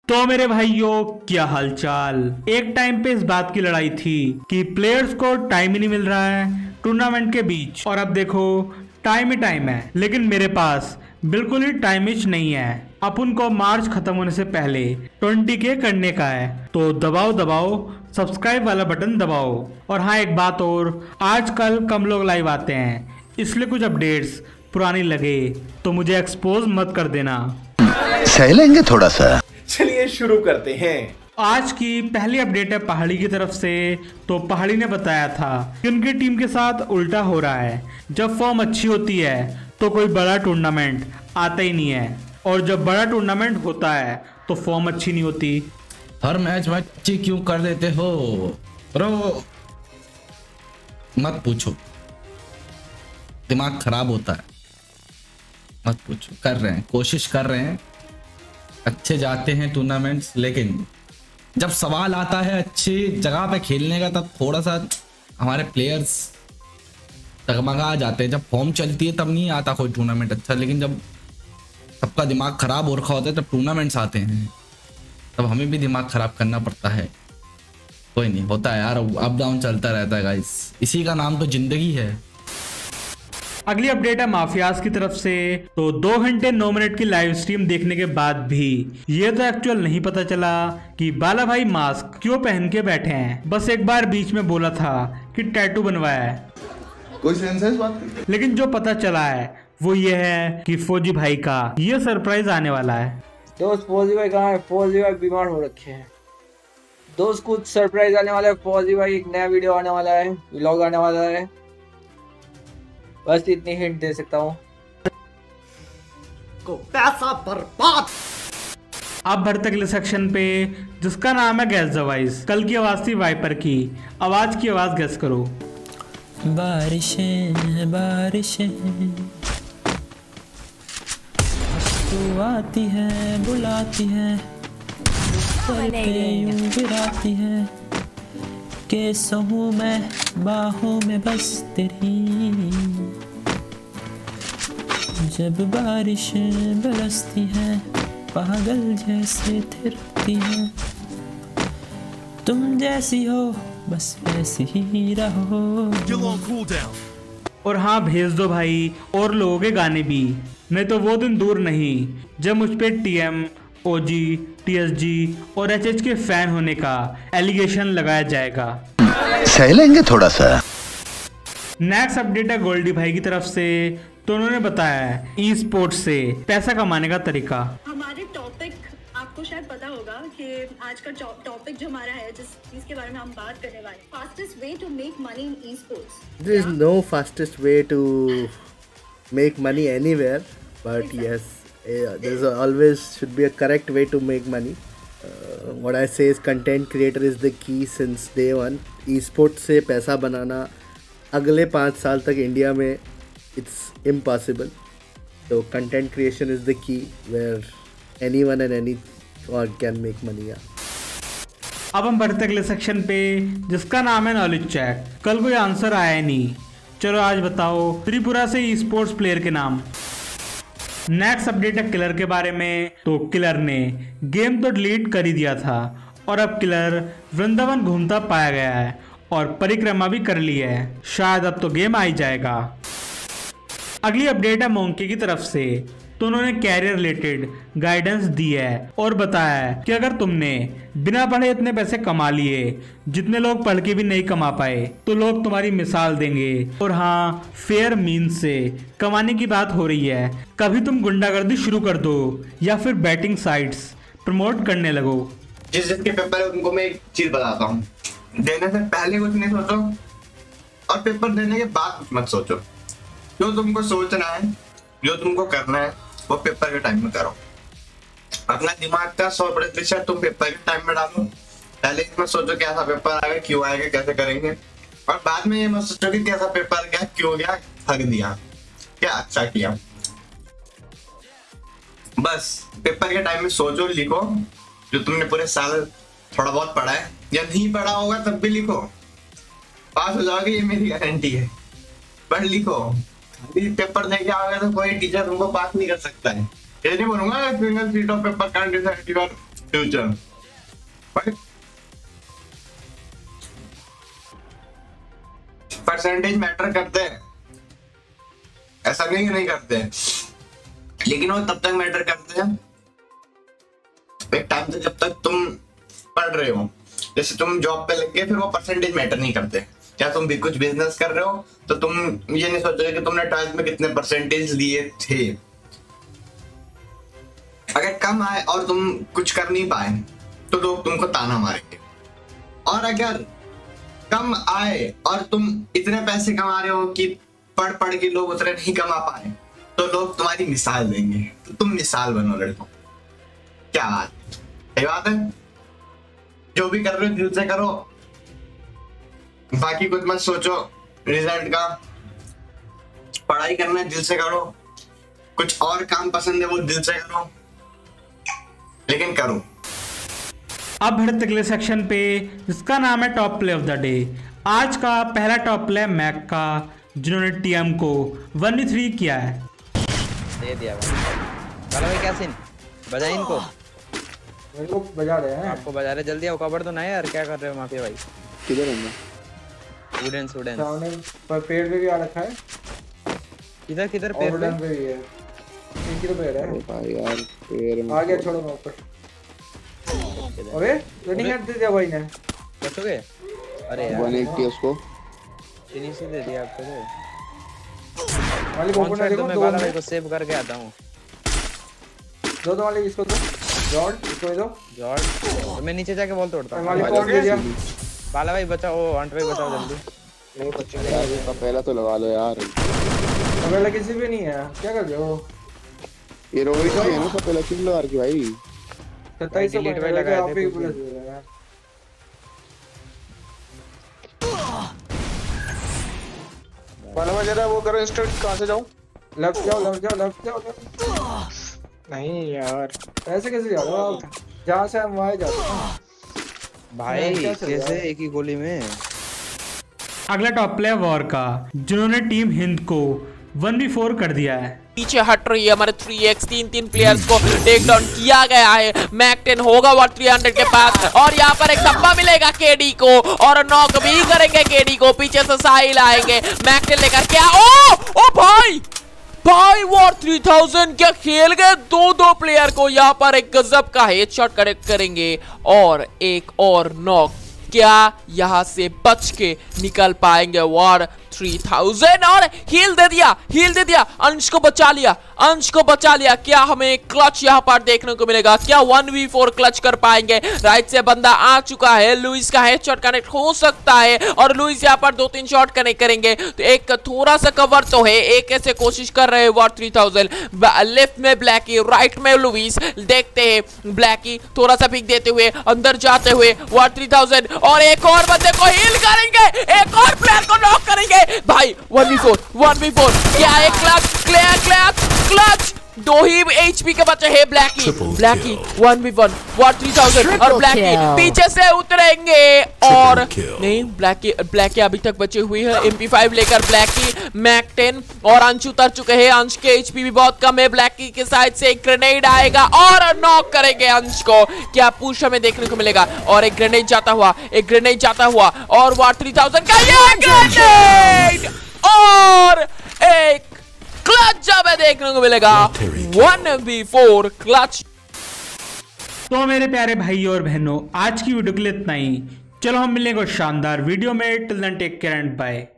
तो मेरे भाइयों, क्या हालचाल। एक टाइम पे इस बात की लड़ाई थी कि प्लेयर्स को टाइम ही नहीं मिल रहा है टूर्नामेंट के बीच, और अब देखो टाइम ही टाइम है। लेकिन मेरे पास बिल्कुल ही टाइमिश नहीं है। अपन को मार्च खत्म होने से पहले 20K करने का है, तो दबाओ दबाओ सब्सक्राइब वाला बटन दबाओ। और हाँ, एक बात और, आजकल कम लोग लाइव आते हैं, इसलिए कुछ अपडेट्स पुरानी लगे तो मुझे एक्सपोज मत कर देना। सह लेंगे थोड़ा सा। चलिए शुरू करते हैं। आज की पहली अपडेट है पहाड़ी की तरफ से। तो पहाड़ी ने बताया था कि उनकी टीम के साथ उल्टा हो रहा है। जब फॉर्म अच्छी होती है तो कोई बड़ा टूर्नामेंट आता ही नहीं है, और जब बड़ा टूर्नामेंट होता है तो फॉर्म अच्छी नहीं होती। हर मैच में अच्छी क्यों कर देते हो ब्रो? मत पूछो, दिमाग खराब होता है। मत पूछो, कर रहे हैं, कोशिश कर रहे हैं, अच्छे जाते हैं टूर्नामेंट्स, लेकिन जब सवाल आता है अच्छी जगह पे खेलने का तब थोड़ा सा हमारे प्लेयर्स डगमगा जाते हैं। जब फॉर्म चलती है तब नहीं आता कोई टूर्नामेंट अच्छा, लेकिन जब सबका दिमाग खराब हो रखा होता है तब टूर्नामेंट्स आते हैं, तब हमें भी दिमाग खराब करना पड़ता है। कोई नहीं, होता है यार, अप डाउन चलता रहता है गाइस, इसी का नाम तो जिंदगी है। अगली अपडेट है माफियाज की तरफ से। तो 2 घंटे 9 मिनट की लाइव स्ट्रीम देखने के बाद भी ये तो एक्चुअल नहीं पता चला कि बाला भाई मास्क क्यों पहन के बैठे हैं। बस एक बार बीच में बोला था कि टैटू बनवाया है, कोई सेंस है इस बात की? लेकिन जो पता चला है वो ये है कि फौजी भाई का ये सरप्राइज आने वाला है। दोस्त फौजी भाई कहाँ है? फौजी भाई बीमार हो रखे हैं दोस्त, कुछ सरप्राइज आने वाला है। फौजी भाई एक नया वीडियो आने वाला है, व्लॉग आने वाला है, बस इतनी हिंट दे सकता हूँ। को पैसा बर्बाद। अब बढ़ते अगले सेक्शन पे, जिसका नाम है गैस द वॉइस। कल की आवाज थी वाइपर की, आवाज की आवाज गैस करो। बारिशें बारिशें तू आती है बुलाती है, यूं गिराती है के सहूं मैं बाहों में बस तेरी। जब बारिशें बरसती हैं पागल जैसे थिरकती हैं, तुम जैसी हो बस वैसी ही रहो। और हाँ, भेज दो भाई और लोगों के गाने भी, नहीं तो वो दिन दूर नहीं जब मुझ पे TM, OG, TSG और HH के फैन होने का एलिगेशन लगाया जाएगा। सह लेंगे थोड़ा सा। नेक्स्ट अपडेट है गोल्डी भाई की तरफ से। तो उन्होंने बताया है ई स्पोर्ट्स से पैसा कमाने का तरीका। हमारे टॉपिक आपको शायद पता होगा कि आज का टॉपिक जो हमारा है, जिसके बारे में हम बात करने वाले, fastest way to make money in esports. There is no fastest way to make money anywhere, but yes, there's always should be a correct way to make money. What I say is content creator is the key since day one. E-sports से पैसा बनाना अगले 5 साल तक India में it's impossible. So content creation is the key where anyone and anyone can make money. अब हम बढ़ते अगले सेक्शन पे, जिसका नाम है नॉलेज चेक। कल कोई आंसर आया नहीं, चलो आज बताओ त्रिपुरा से ई स्पोर्ट्स प्लेयर के नाम। नेक्स्ट अपडेट है किलर के बारे में। तो किलर ने गेम तो डिलीट कर ही दिया था, और अब किलर वृंदावन घूमता पाया गया है और परिक्रमा भी कर ली है। शायद अब तो गेम आ ही जाएगा। अगली अपडेट है मोंकी की तरफ से। तो उन्होंने कैरियर रिलेटेड गाइडेंस दी है और बताया है कि अगर तुमने बिना पढ़े इतने पैसे कमा लिए जितने लोग पढ़ के भी नहीं कमा पाए, तो लोग तुम्हारी मिसाल देंगे। और हाँ, फेयर मीन से कमाने की बात हो रही है। कभी तुम गुंडागर्दी शुरू कर दो या फिर बैटिंग साइट्स प्रमोट करने लगो। जिसके पेपर है उनको मैं एक चीज बताता हूँ, देने से पहले कुछ नहीं सोचो और पेपर देने के बाद कुछ मत सोचो। जो तुमको सोचना है, जो तुमको करना है, वो पेपर के टाइम में करो। अपना दिमाग का 100% तुम पेपर के टाइम में डालो। पहले मत सोचो कैसा पेपर आएगा, क्यों आएगा, कैसे करेंगे, और बाद में ये मत सोचो कि कैसा पेपर गया, क्यों गया, थक दिया, क्या अच्छा किया। बस पेपर के टाइम में सोचो, लिखो जो तुमने पूरे साल थोड़ा बहुत पढ़ा है, या नहीं पढ़ा होगा तब भी लिखो, पास हो जाओगे, ये मेरी गारंटी है। पढ़ लिखो, पेपर दे के आओगे तो कोई टीचर तुमको पास नहीं कर सकता है। ये नहीं बोलूंगा single sheet of paper can't decide your future. Percentage matter करते हैं, ऐसा नहीं नहीं करते हैं, लेकिन वो तब तक मैटर करते हैं एक टाइम तक जब तक तुम पढ़ रहे हो। जैसे तुम जॉब पे लग गए, फिर वो परसेंटेज मैटर नहीं करते। या तुम भी कुछ बिजनेस कर रहे हो तो तुम ये नहीं सोचोगे कि तुमने 12th में कितने परसेंटेज लिए थे। अगर कम आए और तुम कुछ कर नहीं पाए तो लोग तुमको ताना मारेंगे, और अगर कम आए और तुम इतने पैसे कमा रहे हो कि पढ़ पढ़ के लोग उतने नहीं कमा पाए तो लोग तुम्हारी मिसाल देंगे। तो तुम मिसाल बनो लड़कों। क्या बात, सही बात है। जो भी कर रहे हो दिल से करो, बाकी कुछ मत सोचो रिजल्ट का। पढ़ाई करना है दिल से करो, कुछ और काम पसंद है वो दिल से करो, लेकिन करो। अब बढ़ते अगले सेक्शन पे जिसका नाम है top play of the day. आज का पहला टॉप प्ले मैक का, जिन्होंने टीएम को 1v3 किया है। दे दिया भाई। क्या सीन बजा इनको, मेरे को बजा रहे हैं। आपको बजा रहे, जल्दी आओ, कवर तो ना यार, क्या कर रहे हो माफिया भाई। किधर है? स्टूडेंट सामने पर पेड़ पे भी आ रखा है। किधर किधर पेड़ पे भी है, इनकी तो पेड़ है भाई यार। पेड़ में आ गया, छोड़ो मैं ऊपर। अबे रनिंग हेड दे दिया भाई ने, बचोगे? अरे यार 180 उसको फिनिश दे दिया आपको। वाली ओपन है, देखो मैं वाला भाई को सेव करके आता हूं। दो वाले इसको दो, जॉर्ड इसको दो, जॉर्ड। तो मैं नीचे जाके बॉल तोड़ता हूं। वाली कौन दे दिया? बाला भाई बचाओ, अंट भाई बचाओ जल्दी। नहीं बचेगा यार, इसका पहला तो लगा लो यार। पहला किसी भी नहीं है, क्या कर रहे हो? ये रोहित का है ना, सब पहला किल लगा रखी भाई। 27 डिलीट पे लगाया आप ही पुलिस दे रहे हैं। बाला जरा वो करो, इंस्टेंट कहां से जाऊं? लेफ्ट जाओ। नहीं यार, ऐसे कैसे जा रहे हो आप? जहां से हम वहां जाते हैं भाई, कैसे एक ही गोली में। अगला टॉप प्ले वॉर का, जिन्होंने टीम हिंद को 1v4 कर दिया है। पीछे हट रही है हमारे 3x, तीन प्लेयर्स को टेक डाउन किया गया है। मैक 10 होगा वो 300 के पास, और यहाँ पर एक धब्बा मिलेगा केडी को, और नॉक भी करेंगे केडी को। पीछे से साहिल आएंगे मैक 10 लेकर। क्या ओ भाई वॉर 3000 क्या खेल गए। दो प्लेयर को यहाँ पर एक गजब का हेडशॉट कनेक्ट करेंगे, और एक और नॉक। क्या यहां से बच के निकल पाएंगे वॉर 3000? और हील दे दिया, अंश को बचा लिया। क्या हमें क्लच यहां पर देखने को मिलेगा? क्या 1v4 क्लच कर पाएंगे? राइट से बंदा आ चुका है, लुइस का हेडशॉट कनेक्ट हो सकता है, और लुइस यहां पर 2-3 शॉट कनेक्ट करेंगे। तो एक थोड़ा सा कवर तो है, एक ऐसे कोशिश कर रहे हैं वॉर 3000। लेफ्ट में ब्लैकी, राइट में लुइस। देखते हैं ब्लैकी थोड़ा सा पिक देते हुए अंदर जाते हुए वॉर 3000, और एक और बंदे को हील करेंगे, एक और प्लेयर को नॉक करेंगे। भाई 1v4 क्या है? क्लच 2 ही HP के बच्चे है। ब्लैकी 1v1 वॉर 3000, और ब्लैकी पीछे से उतरेंगे, और नहीं, ब्लैकी अभी तक बचे हुए हैं। MP5 लेकर ब्लैकी, मैक 10 और अंश उतर चुके हैं। अंश के HP भी बहुत कम है। ब्लैकी के साइड से एक ग्रेनेड आएगा और नॉक करेंगे अंश को। क्या पुश हमें देखने को मिलेगा? और एक ग्रेनेड जाता हुआ, और वॉर 3000 का ये ग्रेनेड, और एक क्लच जब देखने को मिलेगा 1v4 क्लच। तो मेरे प्यारे भाई और बहनों, आज की वीडियो के लिए इतना ही। चलो हम मिलेंगे शानदार वीडियो में। Till then take care and bye.